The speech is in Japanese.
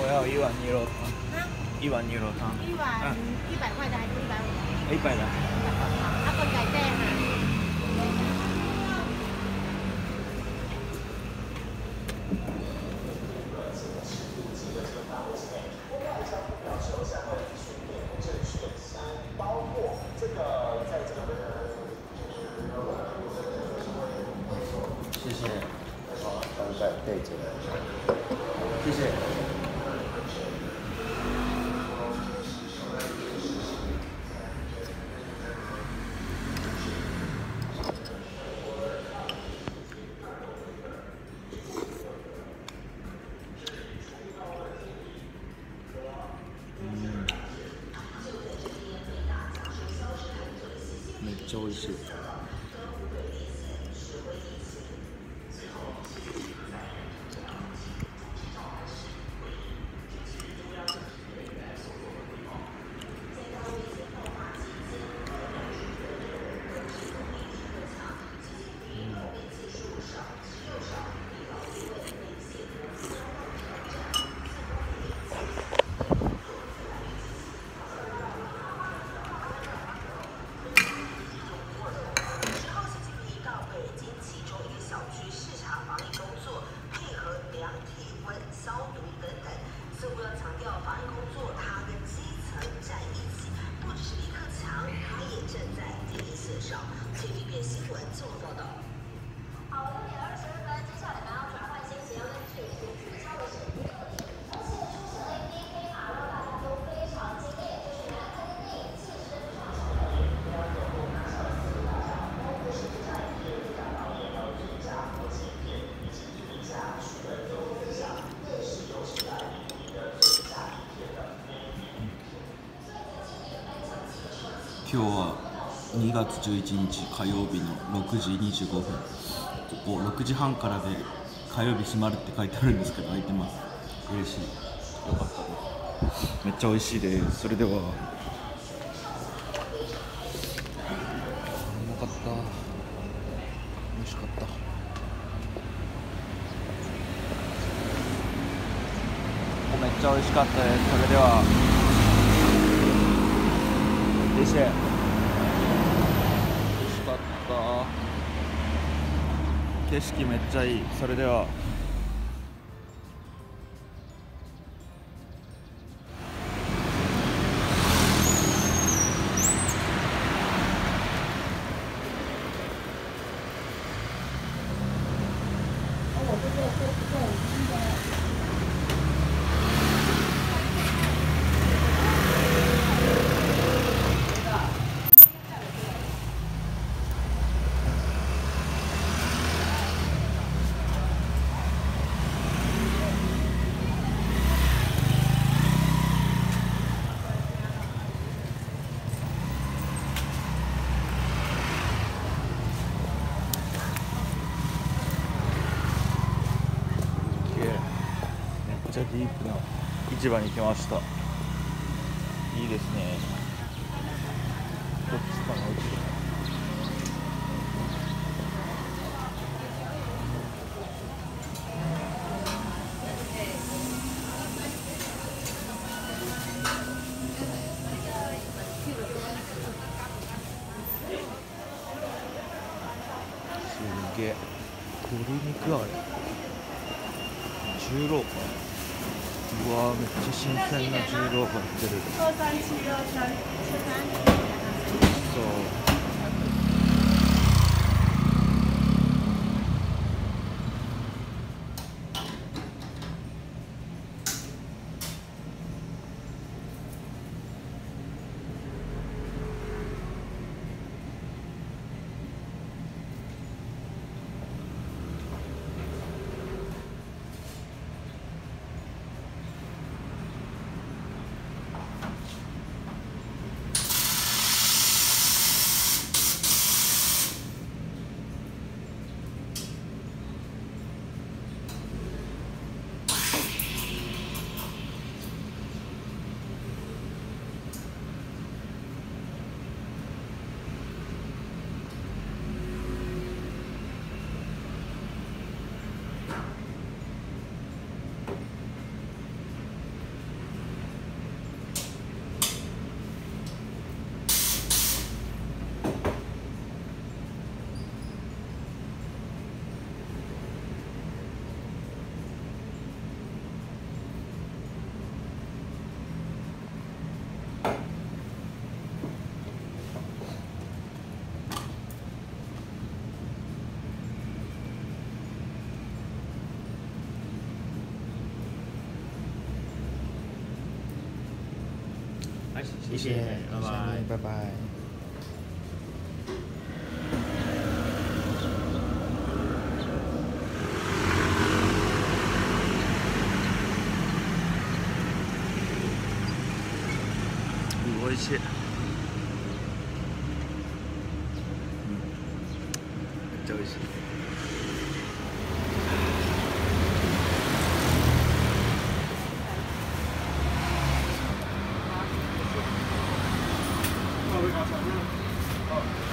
我要一碗牛肉汤。一碗牛肉汤。 一碗100块的还是150？100 的。 好，滚改蛋哈。 谢谢。 好，刚才对着。 谢谢。めっちゃ美味しい。今日は2月11日火曜日の6時25分。ここ6時半からで火曜日閉まるって書いてあるんですけど開いてます。嬉しい。よかったです。めっちゃ美味しいです。それでは。うまかった。美味しかった。めっちゃ美味しかったです。それでは。谢谢。美味しかった。景色めっちゃいい。それでは。めっちゃディープな市場に来ました。いいですね。どっちかな、市場。すげえ。鶏肉あれ。重郎。うわー、めっちゃ新鮮な重郎が売ってる。そう。 谢谢，拜拜， 拜拜。 美味しい。めっちゃ美味しい。 好，谢谢。